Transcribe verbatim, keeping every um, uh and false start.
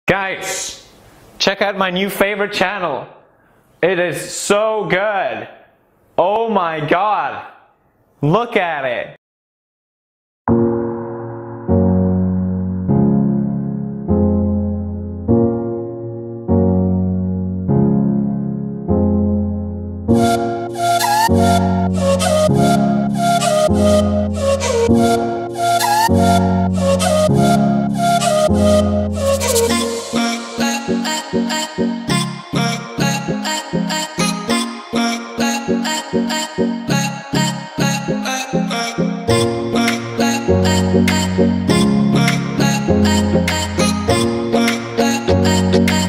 Guys, check out my new favorite channel. It is so good. Oh my god. Look at it. Bye.